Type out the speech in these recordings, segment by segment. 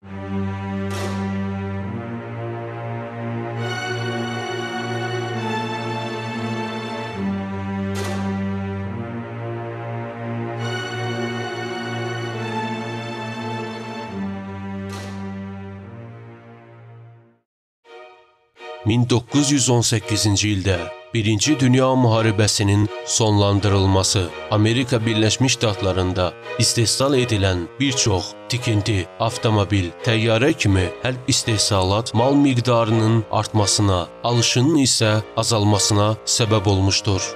...1918-ci ildə Birinci Dünya Müharibəsinin sonlandırılması, Amerika Birləşmiş Ştatlarında istehsal edilən bir çox tikinti, avtomobil, təyyarə kimi hərb istehsalat mal miqdarının artmasına, alışının isə azalmasına səbəb olmuşdur.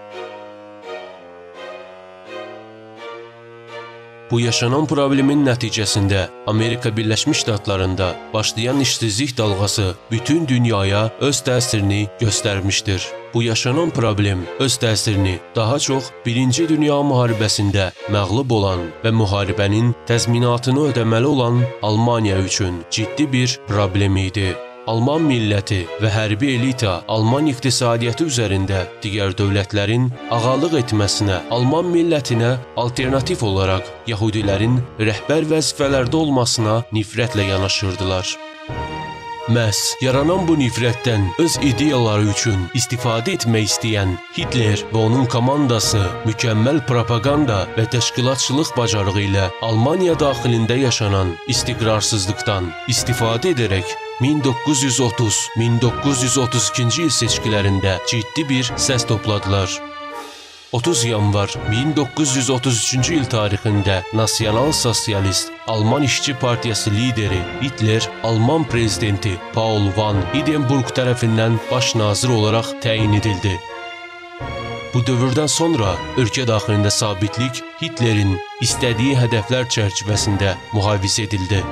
Bu yaşanan problemin nəticəsində Amerika Birləşmiş Ştatlarında başlayan işsizlik dalğası bütün dünyaya öz təsirini göstərmişdir. Bu yaşanan problem öz təsirini daha çox Birinci Dünya Müharibəsində məğlub olan və müharibənin təzminatını ödəməli olan Almaniya üçün ciddi bir problem idi. Alman milləti və hərbi elita Alman iqtisadiyyatı üzərində digər dövlətlərin ağalıq etməsinə, Alman millətinə alternativ olaraq Yahudilərin rəhbər vəzifələrdə olmasına nifrətlə yanaşırdılar. Məhz yaranan bu nifrətdən öz ideyaları üçün istifadə etmək istəyən Hitler və onun komandası mükəmməl propaganda və təşkilatçılıq bacarığı ilə Almaniya daxilində yaşanan istiqrarsızlıqdan istifadə edərək 1930-1932-ci il seçkilərində ciddi bir səs topladılar. 30 yanvar 1933-cü il tarixində Nasional Sosialist Alman İşçi Partiyası lideri Hitler, Alman prezidenti Paul von Hindenburg tərəfindən baş nazir olaraq təyin edildi. Bu dövrdən sonra ölkə daxilində sabitlik Hitlerin istədiyi hədəflər çərçivəsində mühafizə edildi.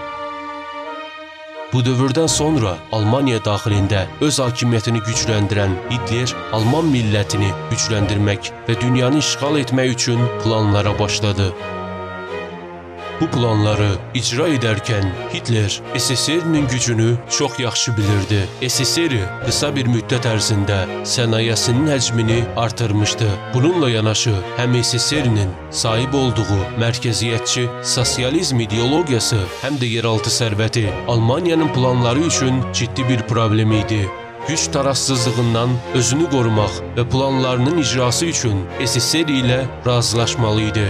Bu dövrdən sonra Almaniya daxilində öz hakimiyyətini gücləndirən Hitler, Alman millətini gücləndirmək və dünyanı işğal etmək üçün planlara başladı. Bu planları icra edərkən Hitler SSR-nin gücünü çox yaxşı bilirdi. SSR qısa bir müddət ərzində sənayesinin həcmini artırmışdı. Bununla yanaşı həm SSR-nin sahib olduğu mərkəziyyətçi sosializm ideologiyası, həm də yeraltı sərvəti Almaniyanın planları üçün ciddi bir problem idi. Güc tarazsızlığından özünü qorumaq və planlarının icrası üçün SSR ilə razılaşmalı idi.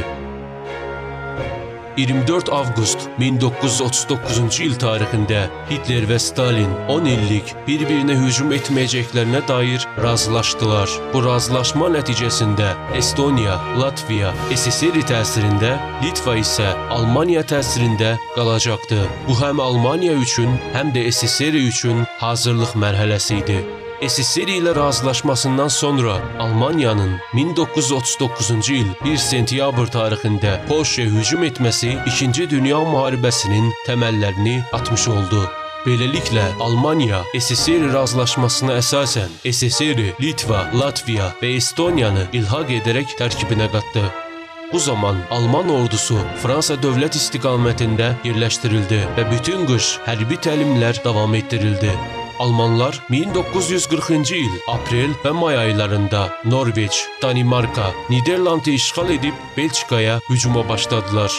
24 avqust 1939-cu il tarixində Hitler və Stalin 10 illik bir-birinə hücum etməyəcəklərinə dair razılaşdılar. Bu razılaşma nəticəsində Estoniya, Latviya SSR təsirində, Litva isə Almaniya təsirində qalacaqdı. Bu həm Almaniya üçün, həm də SSR üçün hazırlıq mərhələsi idi. SSR ilə razılaşmasından sonra Almaniyanın 1939-cu il 1 sentyabr tarixində Polşaya hücum etməsi 2-ci Dünya Müharibəsinin təməllərini atmış oldu. Beləliklə, Almaniya SSR razılaşmasına əsasən SSR, Litva, Latviya və Estoniyanı ilhaq edərək tərkibinə qatdı. Bu zaman Alman ordusu Fransa dövlət istiqamətində yerləşdirildi və bütün qış hərbi təlimlər davam etdirildi. Almanlar 1940-cı il aprel və may aylarında Norveç, Danimarka, Niderlandı işğal edib Belçikaya hücuma başladılar.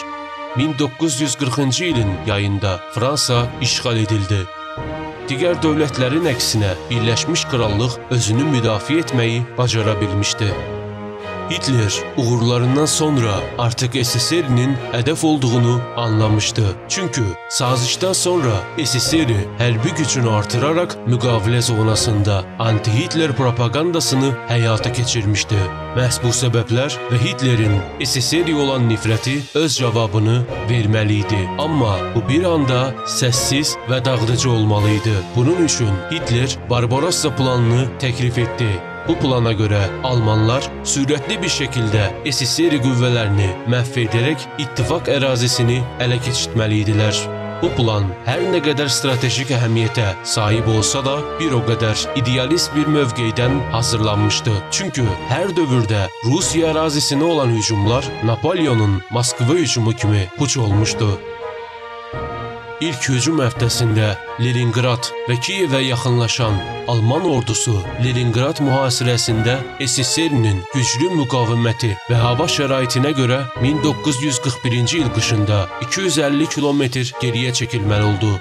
1940-cı ilin yayında Fransa işğal edildi. Digər dövlətlərin əksinə Birləşmiş Krallıq özünü müdafiə etməyi bacara bilmişdi. Hitler uğurlarından sonra artıq SSR-nin hədəf olduğunu anlamışdı. Çünki sazişdən sonra SSR hərbi gücünü artıraraq müqavilə zonasında anti-Hitler propagandasını həyata keçirmişdi. Məhz bu səbəblər və Hitlerin SSR-ə olan nifrəti öz cavabını verməli idi. Amma bu bir anda səssiz və dağıdıcı olmalı idi. Bunun üçün Hitler Barbarossa planını təklif etdi. Bu plana görə Almanlar sürətli bir şəkildə SSR qüvvələrini məhv edərək ittifaq ərazisini ələ keçirtməli idilər. Bu plan hər nə qədər stratejik əhəmiyyətə sahib olsa da bir o qədər idealist bir mövqeydən hazırlanmışdı. Çünki hər dövrdə Rusiya ərazisinə olan hücumlar Napoleonun Moskva hücumu kimi puç olmuşdu. İlk hücum həftəsində Leningrad və Kiyevə yaxınlaşan Alman ordusu Leningrad mühasirəsində SSR-nin güclü müqaviməti və hava şəraitinə görə 1941-ci il qışında 250 kilometr geriyə çəkilməli oldu.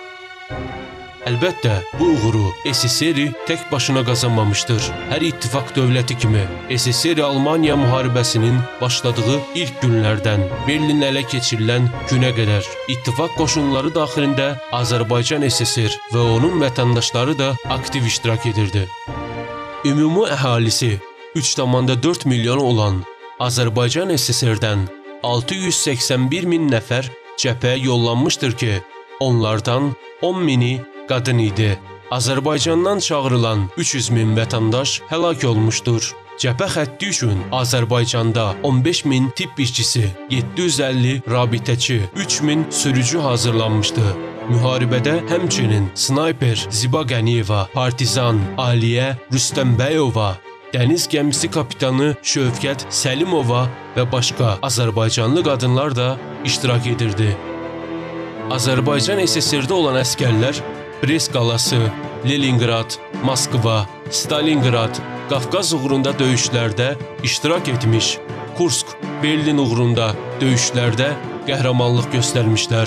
Əlbəttə, bu uğuru SSR tək başına qazanmamışdır. Hər ittifaq dövləti kimi SSR-Almaniya müharibəsinin başladığı ilk günlərdən Berlin ələ keçirilən günə qədər ittifaq qoşunları daxilində Azərbaycan SSR və onun vətəndaşları da aktiv iştirak edirdi. Ümumi əhalisi 3,4 milyon olan Azərbaycan SSR-dən 681 min nəfər cəbhəyə yollanmışdır ki, onlardan 10 mini qadın idi. Azərbaycandan çağırılan 300 min vətəndaş həlak olmuşdur. Cəbhə xətti üçün Azərbaycanda 15 min tibb işçisi, 750 rabitəçi, 3 min sürücü hazırlanmışdı. Müharibədə həmçinin snayper Ziba Qəniyeva, partizan Aliyə Rüstəmbəyova, dəniz gəmisi kapitanı Şövkət Səlimova və başqa Azərbaycanlı qadınlar da iştirak edirdi. Azərbaycan SSR-də olan əskərlər Brest qalası, Leningrad, Moskva, Stalingrad, Qafqaz uğrunda döyüşlərdə iştirak etmiş, Kursk, Berlin uğrunda döyüşlərdə qəhrəmanlıq göstərmişlər.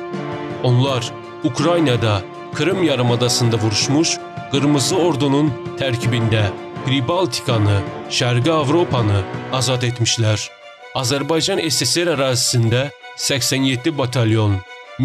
Onlar Ukraynada, Krım yarımadasında vuruşmuş, Qırmızı Ordunun tərkibində Pribaltikanı, Şərqi Avropanı azad etmişlər. Azərbaycan SSR ərazisində 87 batalyon,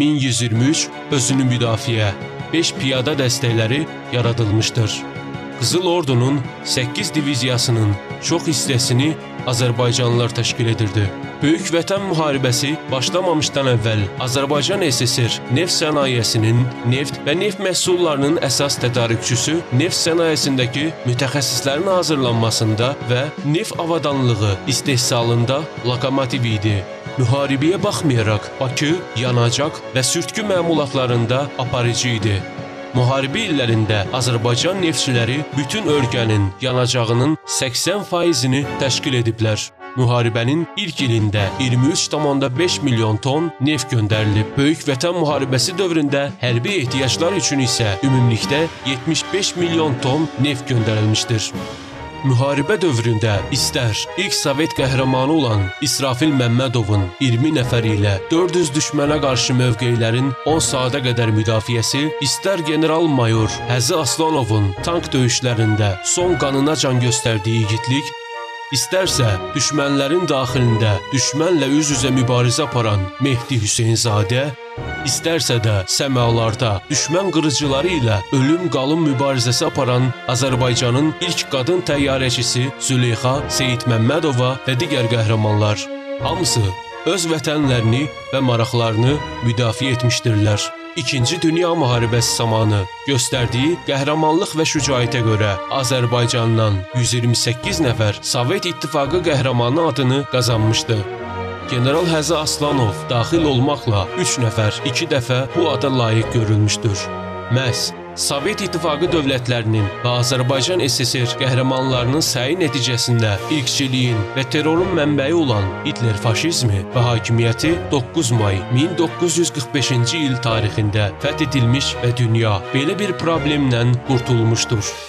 1123 özünü müdafiə, 5 piyada dəstəkləri yaradılmışdır. Qızıl Ordunun 8 diviziyasının çox hissəsini Azərbaycanlılar təşkil edirdi. Böyük Vətən müharibəsi başlamamışdan əvvəl Azərbaycan SSR neft sənayesinin, neft və neft məhsullarının əsas tədarükçüsü, neft sənayesindəki mütəxəssislərin hazırlanmasında və neft avadanlığı istehsalında lokomotiv idi. Müharibəyə baxmayaraq Bakı, yanacaq və sürtkü məmulatlarında aparıcı idi. Müharibə illərində Azərbaycan neftçiləri bütün ölkənin yanacağının 80%-ni təşkil ediblər. Müharibənin ilk ilində 23,5 milyon ton neft göndərilib. Böyük Vətən müharibəsi dövründə hərbi ehtiyaclar üçün isə ümumilikdə 75 milyon ton neft göndərilmişdir. Müharibə dövründə istər ilk Sovet qəhrəmanı olan İsrafil Məmmədovun 20 nəfər ilə 400 düşmənə qarşı mövqeylərin 10 saata qədər müdafiəsi, istər general-mayor Həzi Aslanovun tank döyüşlərində son qanına can göstərdiyi igidlik, İstərsə düşmənlərin daxilində düşmənlə üz-üzə mübarizə aparan Mehdi Hüseynzadə, istərsə də səmalarda düşmən qırıcıları ilə ölüm-qalım mübarizəsi aparan Azərbaycanın ilk qadın təyyarəçisi Züleyxa Seyidməmmədova və digər qəhrəmanlar, hamısı öz vətənlərini və maraqlarını müdafiə etmişdirlər. İkinci Dünya müharibəsi zamanı göstərdiyi qəhrəmanlıq və şücaətə görə Azərbaycandan 128 nəfər Sovet İttifaqı qəhrəmanı adını qazanmışdı. General Həzi Aslanov daxil olmaqla 3 nəfər 2 dəfə bu ada layiq görülmüşdür. Məhz Sovet İttifaqı dövlətlərinin və Azərbaycan SSR qəhrəmanlarının səyi nəticəsində irqçiliyin və terrorun mənbəyi olan Hitler faşizmi və hakimiyyəti 9 may 1945-ci il tarixində fəth edilmiş və dünya belə bir problemlə qurtulmuşdur.